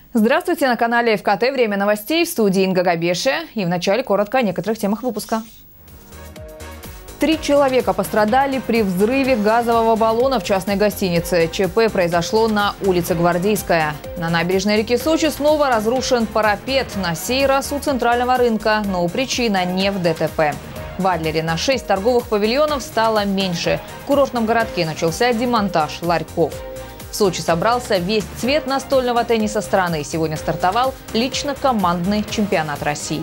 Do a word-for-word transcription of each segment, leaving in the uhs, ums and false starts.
Здравствуйте, на канале эф ка тэ. Время новостей, в студии Инга Габеши. И вначале коротко о некоторых темах выпуска. Три человека пострадали при взрыве газового баллона в частной гостинице. ЧП произошло на улице Гвардейская. На набережной реки Сочи снова разрушен парапет. На сей раз у центрального рынка, но причина не в дэ тэ пэ. В Адлере на шесть торговых павильонов стало меньше. В курортном городке начался демонтаж ларьков. В Сочи собрался весь цвет настольного тенниса страны. Сегодня стартовал лично командный чемпионат России.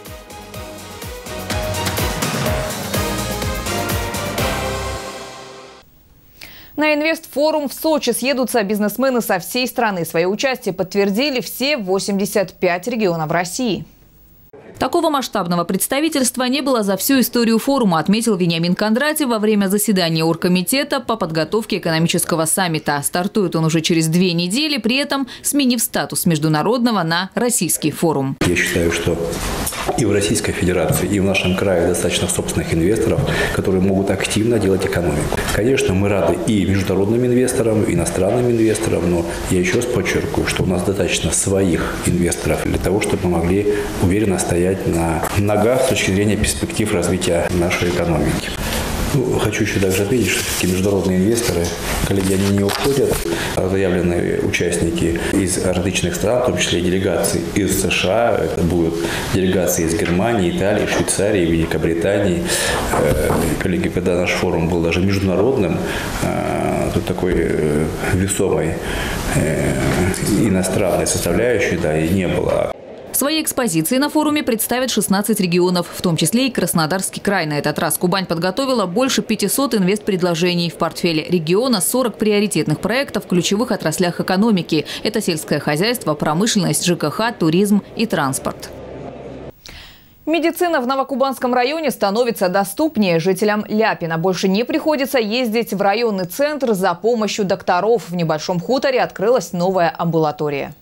На инвестфорум в Сочи съедутся бизнесмены со всей страны. Свое участие подтвердили все восемьдесят пять регионов России. Такого масштабного представительства не было за всю историю форума, отметил Вениамин Кондратьев во время заседания оргкомитета по подготовке экономического саммита. Стартует он уже через две недели, при этом сменив статус международного на российский форум. Я считаю, что и в Российской Федерации, и в нашем крае достаточно собственных инвесторов, которые могут активно делать экономику. Конечно, мы рады и международным инвесторам, и иностранным инвесторам, но я еще раз подчеркиваю, что у нас достаточно своих инвесторов для того, чтобы мы могли уверенно стоять на ногах с точки зрения перспектив развития нашей экономики. Ну, хочу еще также отметить, что такие международные инвесторы, коллеги, они не уходят. Заявленные участники из различных стран, в том числе и делегации из США, это будут делегации из Германии, Италии, Швейцарии, Великобритании. Коллеги, когда наш форум был даже международным, тут такой весомой иностранной составляющей, да, и не было. Свои экспозиции на форуме представят шестнадцать регионов, в том числе и Краснодарский край. На этот раз Кубань подготовила больше пятисот инвестпредложений. В портфеле региона сорок приоритетных проектов в ключевых отраслях экономики. Это сельское хозяйство, промышленность, жэ ка ха, туризм и транспорт. Медицина в Новокубанском районе становится доступнее. Жителям Ляпина больше не приходится ездить в районный центр за помощью докторов. В небольшом хуторе открылась новая амбулатория.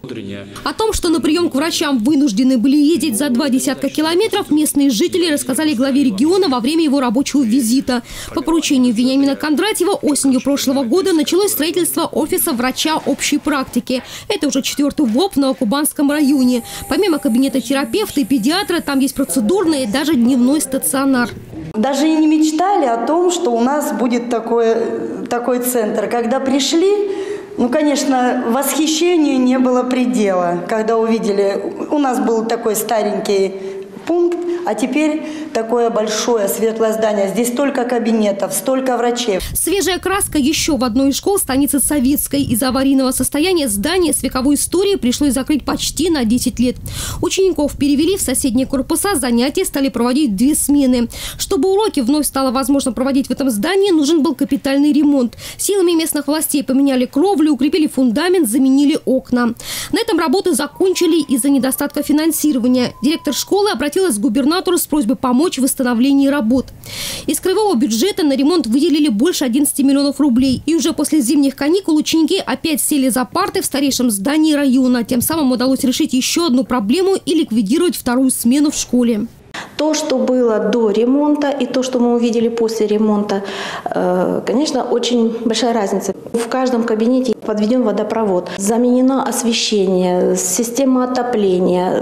О том, что на прием к врачам вынуждены были ездить за два десятка километров, местные жители рассказали главе региона во время его рабочего визита. По поручению Вениамина Кондратьева осенью прошлого года началось строительство офиса врача общей практики. Это уже четвертый ВОП в Новокубанском районе. Помимо кабинета терапевта и педиатра, там есть процедурный и даже дневной стационар. Даже и не мечтали о том, что у нас будет такой, такой центр. Когда пришли... Ну, конечно, восхищению не было предела, когда увидели. У нас был такой старенький пункт, а теперь такое большое светлое здание. Здесь столько кабинетов, столько врачей. Свежая краска еще в одной из школ станицы Советской. Из-за аварийного состояния здания с вековой историей пришлось закрыть почти на десять лет. Учеников перевели в соседние корпуса, занятия стали проводить две смены. Чтобы уроки вновь стало возможно проводить в этом здании, нужен был капитальный ремонт. Силами местных властей поменяли кровлю, укрепили фундамент, заменили окна. На этом работы закончили из-за недостатка финансирования. Директор школы обратился к губернатору с просьбой помочь в восстановлении работ. Из краевого бюджета на ремонт выделили больше одиннадцати миллионов рублей. И уже после зимних каникул ученики опять сели за парты в старейшем здании района. Тем самым удалось решить еще одну проблему и ликвидировать вторую смену в школе. То, что было до ремонта, и то, что мы увидели после ремонта, конечно, очень большая разница. В каждом кабинете подведен водопровод, заменено освещение, система отопления,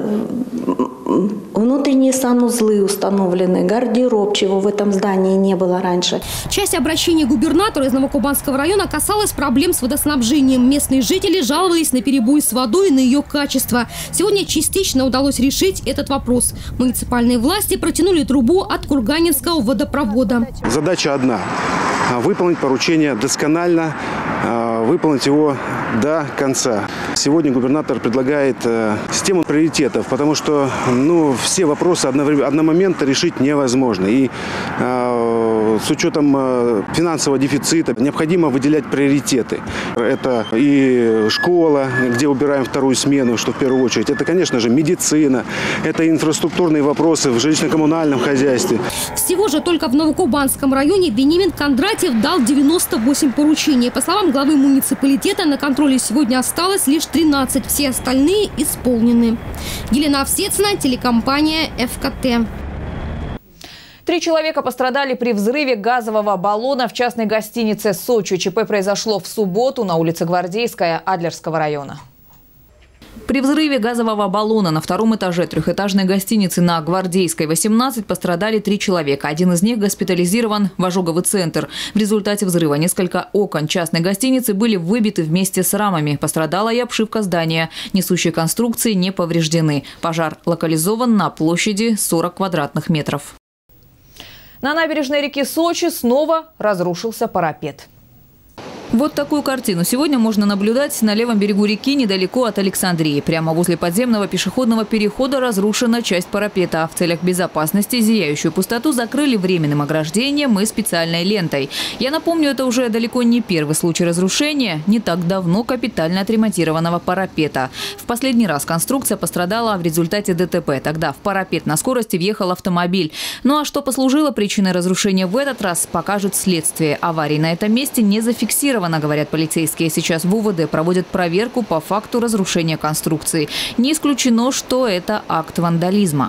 внутренние санузлы установлены, гардероб, чего в этом здании не было раньше. Часть обращения губернатора из Новокубанского района касалась проблем с водоснабжением. Местные жители жаловались на перебои с водой и на ее качество. Сегодня частично удалось решить этот вопрос. Муниципальные власти протянули трубу от Курганинского водопровода. Задача одна – выполнить поручение досконально, выполнить его до конца. Сегодня губернатор предлагает систему приоритетов, потому что ну, все вопросы одномоментно решить невозможно. И э, с учетом финансового дефицита необходимо выделять приоритеты. Это и школа, где убираем вторую смену, что в первую очередь. Это, конечно же, медицина, это инфраструктурные вопросы в жилищно-коммунальном хозяйстве. Всего же только в Новокубанском районе Вениамин Кондратьев дал девяносто восемь поручений. По словам главы муниципалитета, на контроле сегодня осталось лишь тринадцать. Все остальные исполнены. Елена Овсецина, телекомпания эф ка тэ. Три человека пострадали при взрыве газового баллона в частной гостинице «Сочи». ЧП произошло в субботу на улице Гвардейская Адлерского района. При взрыве газового баллона на втором этаже трехэтажной гостиницы на Гвардейской, восемнадцать пострадали три человека. Один из них госпитализирован в ожоговый центр. В результате взрыва несколько окон частной гостиницы были выбиты вместе с рамами. Пострадала и обшивка здания. Несущие конструкции не повреждены. Пожар локализован на площади сорок квадратных метров. На набережной реки Сочи снова разрушился парапет. Вот такую картину сегодня можно наблюдать на левом берегу реки недалеко от Александрии. Прямо возле подземного пешеходного перехода разрушена часть парапета. В целях безопасности зияющую пустоту закрыли временным ограждением и специальной лентой. Я напомню, это уже далеко не первый случай разрушения не так давно капитально отремонтированного парапета. В последний раз конструкция пострадала в результате ДТП. Тогда в парапет на скорости въехал автомобиль. Ну а что послужило причиной разрушения в этот раз, покажет следствие. Аварии на этом месте не зафиксировано, говорят полицейские. Сейчас в УВД проводят проверку по факту разрушения конструкции. Не исключено, что это акт вандализма.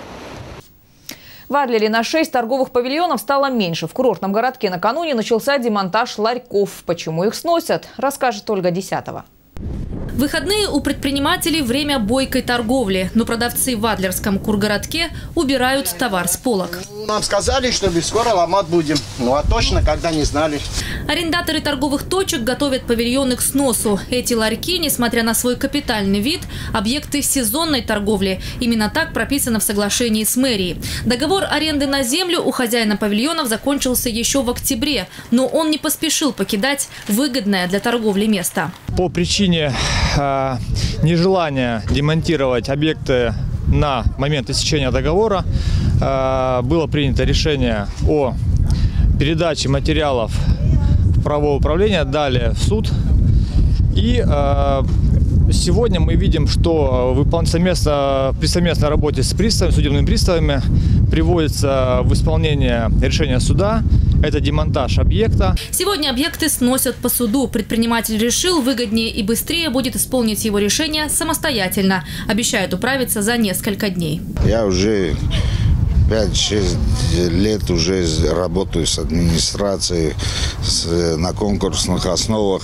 В Адлере на шесть торговых павильонов стало меньше. В курортном городке накануне начался демонтаж ларьков. Почему их сносят, расскажет Ольга Десятова. В выходные у предпринимателей время бойкой торговли, но продавцы в Адлерском кургородке убирают товар с полок. Нам сказали, что скоро ломать будем, ну а точно когда не знали. Арендаторы торговых точек готовят павильоны к сносу. Эти ларьки, несмотря на свой капитальный вид, объекты сезонной торговли. Именно так прописано в соглашении с мэрией. Договор аренды на землю у хозяина павильонов закончился еще в октябре, но он не поспешил покидать выгодное для торговли место. По причине э, нежелания демонтировать объекты на момент истечения договора э, было принято решение о передаче материалов в правовое управление, далее в суд. И э, сегодня мы видим, что совместно, при совместной работе с приставами, судебными приставами приводится в исполнение решения суда. Это демонтаж объекта. Сегодня объекты сносят по суду. Предприниматель решил, выгоднее и быстрее будет исполнить его решение самостоятельно. Обещает управиться за несколько дней. Я уже пять-шесть лет уже работаю с администрацией с, на конкурсных основах.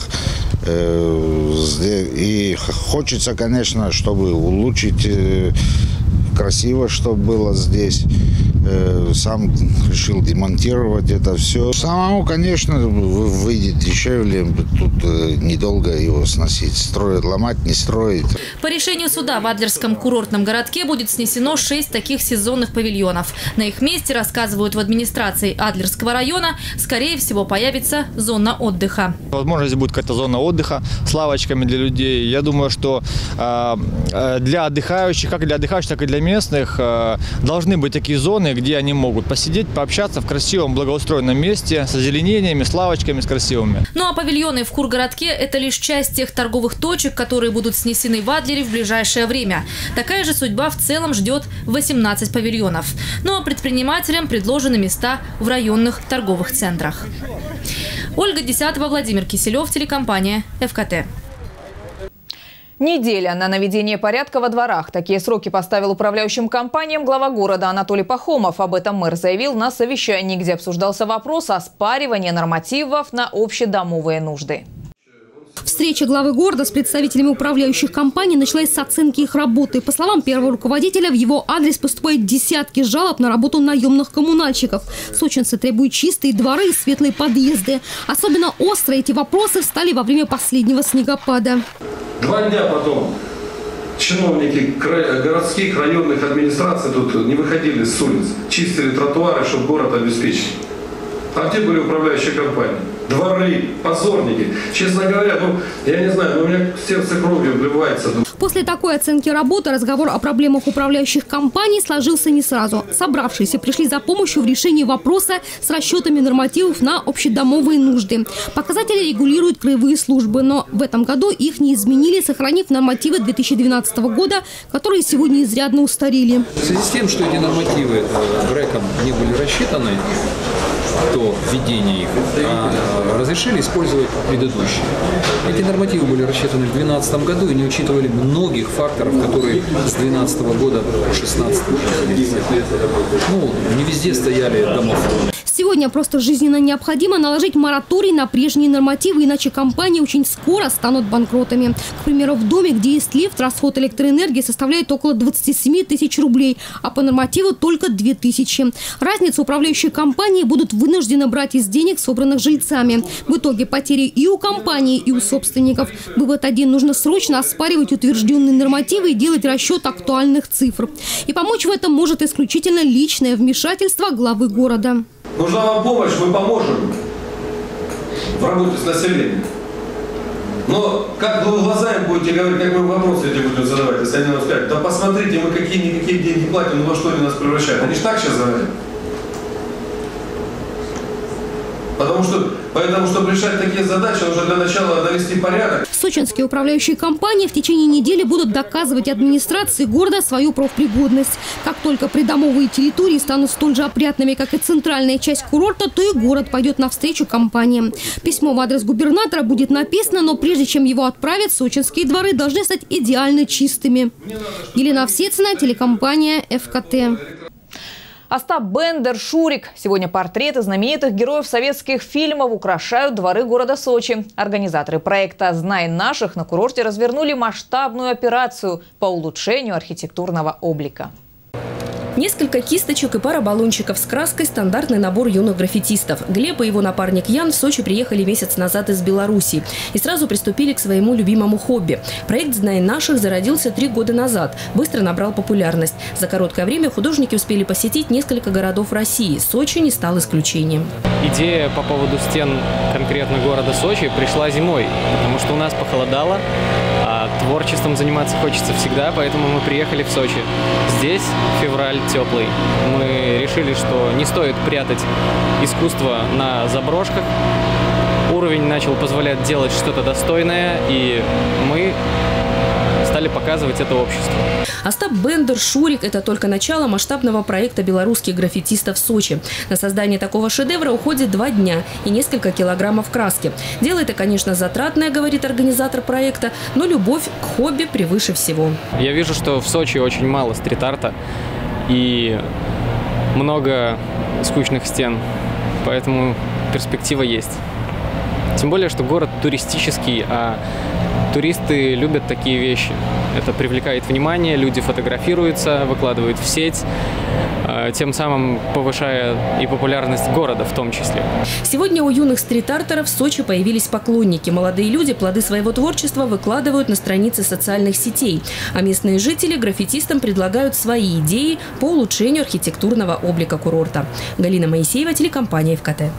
Э, и хочется, конечно, чтобы улучшить, э, красиво, чтобы было здесь. Сам решил демонтировать это все. Самому, конечно, выйдет дешевле. Тут недолго его сносить. Строить, ломать, не строить. По решению суда в Адлерском курортном городке будет снесено шесть таких сезонных павильонов. На их месте, рассказывают в администрации Адлерского района, скорее всего появится зона отдыха. Возможно, здесь будет какая-то зона отдыха с лавочками для людей. Я думаю, что э, для отдыхающих, как для отдыхающих, так и для местных, э, должны быть такие зоны, где они могут посидеть, пообщаться в красивом, благоустроенном месте с озеленениями, с лавочками, с красивыми. Ну а павильоны в кургородке – это лишь часть тех торговых точек, которые будут снесены в Адлере в ближайшее время. Такая же судьба в целом ждет восемнадцать павильонов. Ну а предпринимателям предложены места в районных торговых центрах. Ольга Десятова, Владимир Киселев, телекомпания эф ка тэ. Неделя на наведение порядка во дворах. Такие сроки поставил управляющим компаниям глава города Анатолий Пахомов. Об этом мэр заявил на совещании, где обсуждался вопрос о спаривании нормативов на общедомовые нужды. Встреча главы города с представителями управляющих компаний началась с оценки их работы. По словам первого руководителя, в его адрес поступают десятки жалоб на работу наемных коммунальщиков. Сочинцы требуют чистые дворы и светлые подъезды. Особенно остро эти вопросы встали во время последнего снегопада. Два дня потом чиновники городских, районных администраций тут не выходили с улиц, чистили тротуары, чтобы город обеспечить. А где были управляющие компании? Дворы, позорники. Честно говоря, ну, я не знаю, но у меня сердце кровью вливается. После такой оценки работы разговор о проблемах управляющих компаний сложился не сразу. Собравшиеся пришли за помощью в решении вопроса с расчетами нормативов на общедомовые нужды. Показатели регулируют краевые службы, но в этом году их не изменили, сохранив нормативы две тысячи двенадцатого года, которые сегодня изрядно устарели. В связи с тем, что эти нормативы ГРЭКом не были рассчитаны, то введение их, а разрешили использовать предыдущие. Эти нормативы были рассчитаны в две тысячи двенадцатом году и не учитывали многих факторов, которые с две тысячи двенадцатого года по две тысячи шестнадцатый. Ну, не везде стояли домофоны. Сегодня просто жизненно необходимо наложить мораторий на прежние нормативы, иначе компании очень скоро станут банкротами. К примеру, в доме, где есть лифт, расход электроэнергии составляет около двадцати семи тысяч рублей, а по нормативу только две тысячи. Разницу управляющие компании будут вынуждены брать из денег, собранных жильцами. В итоге потери и у компании, и у собственников. Вывод один: нужно срочно оспаривать утвержденные нормативы и делать расчет актуальных цифр. И помочь в этом может исключительно личное вмешательство главы города. Нужна вам помощь, мы поможем в работе с населением. Но как вы глазами будете говорить, как мы вопросы эти будем задавать, если они нам скажут: да посмотрите, мы какие-никакие деньги платим, но во что они нас превращают. Они же так сейчас говорят. Потому что, поэтому, чтобы решать такие задачи, нужно для начала навести порядок. Сочинские управляющие компании в течение недели будут доказывать администрации города свою профпригодность. Как только придомовые территории станут столь же опрятными, как и центральная часть курорта, то и город пойдет навстречу компаниям. Письмо в адрес губернатора будет написано, но прежде чем его отправят, сочинские дворы должны стать идеально чистыми. Елена Овсецина, телекомпания эф ка тэ. Остап Бендер, Шурик. Сегодня портреты знаменитых героев советских фильмов украшают дворы города Сочи. Организаторы проекта «Знай наших» на курорте развернули масштабную операцию по улучшению архитектурного облика. Несколько кисточек и пара баллончиков с краской – стандартный набор юных граффитистов. Глеб и его напарник Ян в Сочи приехали месяц назад из Беларуси и сразу приступили к своему любимому хобби. Проект «Знай наших» зародился три года назад, быстро набрал популярность. За короткое время художники успели посетить несколько городов России. Сочи не стал исключением. Идея по поводу стен конкретно города Сочи пришла зимой, потому что у нас похолодало, а творчеством заниматься хочется всегда, поэтому мы приехали в Сочи. Здесь февраль теплый. Мы решили, что не стоит прятать искусство на заброшках. Уровень начал позволять делать что-то достойное, и мы стали показывать это обществу. Остап Бендер, Шурик – это только начало масштабного проекта белорусских граффитистов в Сочи. На создание такого шедевра уходит два дня и несколько килограммов краски. Дело это, конечно, затратное, говорит организатор проекта, но любовь к хобби превыше всего. Я вижу, что в Сочи очень мало стрит-арта и много скучных стен, поэтому перспектива есть. Тем более, что город туристический, а туристы любят такие вещи. Это привлекает внимание, люди фотографируются, выкладывают в сеть, тем самым повышая и популярность города в том числе. Сегодня у юных стрит-артеров в Сочи появились поклонники. Молодые люди плоды своего творчества выкладывают на страницы социальных сетей. А местные жители граффитистам предлагают свои идеи по улучшению архитектурного облика курорта. Галина Моисеева, телекомпания эф ка тэ.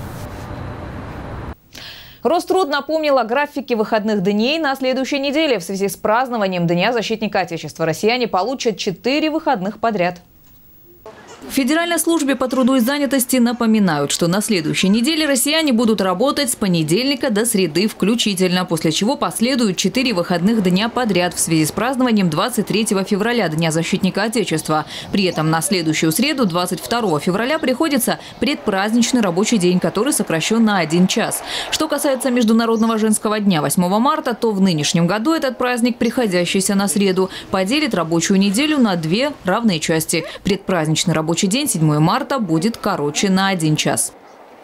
Роструд напомнил о графике выходных дней на следующей неделе. В связи с празднованием Дня защитника Отечества россияне получат четыре выходных подряд. В Федеральной службе по труду и занятости напоминают, что на следующей неделе россияне будут работать с понедельника до среды включительно, после чего последуют четыре выходных дня подряд в связи с празднованием двадцать третьего февраля, Дня защитника Отечества. При этом на следующую среду, двадцать второго февраля, приходится предпраздничный рабочий день, который сокращен на один час. Что касается Международного женского дня восьмого марта, то в нынешнем году этот праздник, приходящийся на среду, поделит рабочую неделю на две равные части. Предпраздничный рабочий Рабочий день седьмого марта будет короче на один час.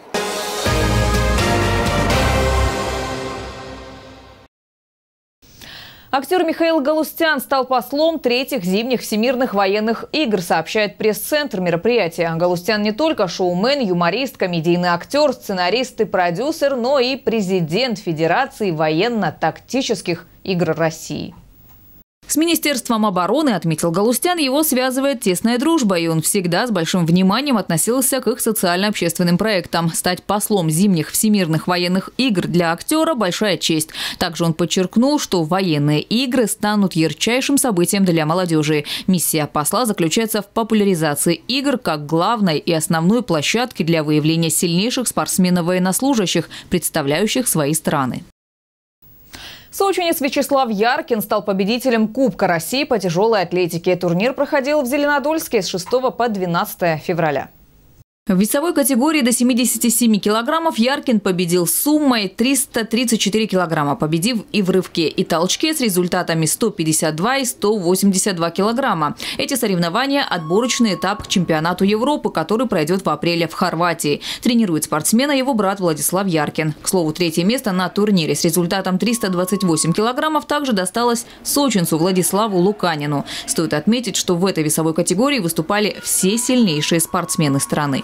Актер Михаил Галустян стал послом третьих зимних всемирных военных игр, сообщает пресс-центр мероприятия. Галустян не только шоумен, юморист, комедийный актер, сценарист и продюсер, но и президент Федерации военно-тактических игр России. С Министерством обороны, отметил Галустян, его связывает тесная дружба, и он всегда с большим вниманием относился к их социально-общественным проектам. Стать послом зимних всемирных военных игр для актера – большая честь. Также он подчеркнул, что военные игры станут ярчайшим событием для молодежи. Миссия посла заключается в популяризации игр как главной и основной площадки для выявления сильнейших спортсменов-военнослужащих, представляющих свои страны. Сочинец Вячеслав Яркин стал победителем Кубка России по тяжелой атлетике. Турнир проходил в Зеленодольске с шестого по двенадцатое февраля. В весовой категории до семидесяти семи килограммов Яркин победил суммой триста тридцать четыре килограмма, победив и в рывке, и толчке с результатами сто пятьдесят два и сто восемьдесят два килограмма. Эти соревнования – отборочный этап к чемпионату Европы, который пройдет в апреле в Хорватии. Тренирует спортсмена его брат Владислав Яркин. К слову, третье место на турнире с результатом триста двадцать восемь килограммов также досталось сочинцу Владиславу Луканину. Стоит отметить, что в этой весовой категории выступали все сильнейшие спортсмены страны.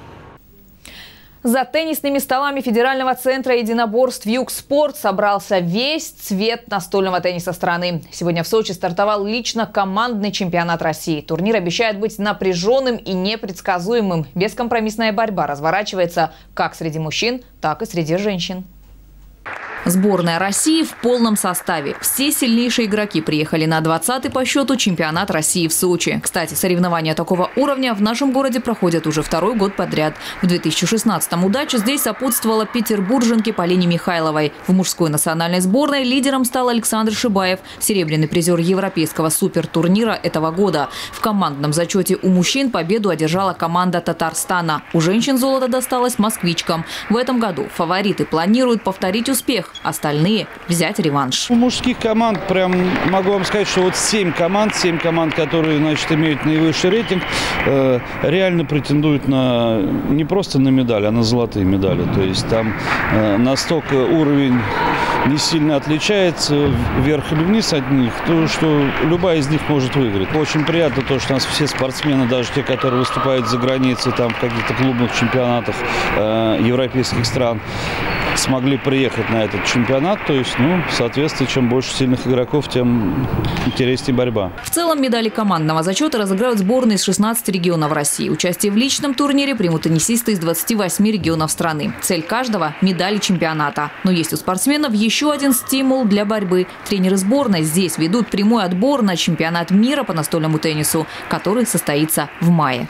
За теннисными столами Федерального центра единоборств «Югспорт» собрался весь цвет настольного тенниса страны. Сегодня в Сочи стартовал лично командный чемпионат России. Турнир обещает быть напряженным и непредсказуемым. Бескомпромиссная борьба разворачивается как среди мужчин, так и среди женщин. Сборная России в полном составе. Все сильнейшие игроки приехали на двадцатый по счету чемпионат России в Сочи. Кстати, соревнования такого уровня в нашем городе проходят уже второй год подряд. В две тысячи шестнадцатом удача здесь сопутствовала петербурженке Полине Михайловой. В мужской национальной сборной лидером стал Александр Шибаев, серебряный призер европейского супертурнира этого года. В командном зачете у мужчин победу одержала команда Татарстана. У женщин золото досталось москвичкам. В этом году фавориты планируют повторить успех. Остальные взять реванш. У мужских команд прям могу вам сказать, что вот семь команд, семь команд, которые, значит, имеют наивысший рейтинг, э, реально претендуют на не просто на медаль, а на золотые медали. То есть там э, настолько уровень не сильно отличается вверх или вниз от них, то что любая из них может выиграть. Очень приятно то, что у нас все спортсмены, даже те, которые выступают за границей, там в каких-то клубных чемпионатах э, европейских стран, смогли приехать на этот чемпионат. То есть, ну, соответственно, чем больше сильных игроков, тем интереснее борьба. В целом медали командного зачета разыграют сборные из шестнадцати регионов России. Участие в личном турнире примут теннисисты из двадцати восьми регионов страны. Цель каждого – медали чемпионата. Но есть у спортсменов еще один стимул для борьбы. Тренеры сборной здесь ведут прямой отбор на чемпионат мира по настольному теннису, который состоится в мае.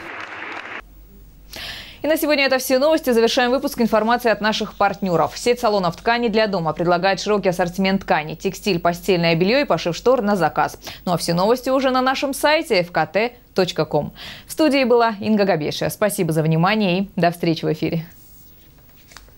И на сегодня это все новости. Завершаем выпуск информации от наших партнеров. Сеть салонов ткани для дома предлагает широкий ассортимент ткани, текстиль, постельное белье и пошив штор на заказ. Ну а все новости уже на нашем сайте эф ка тэ точка ком. В студии была Инга Габешия. Спасибо за внимание и до встречи в эфире.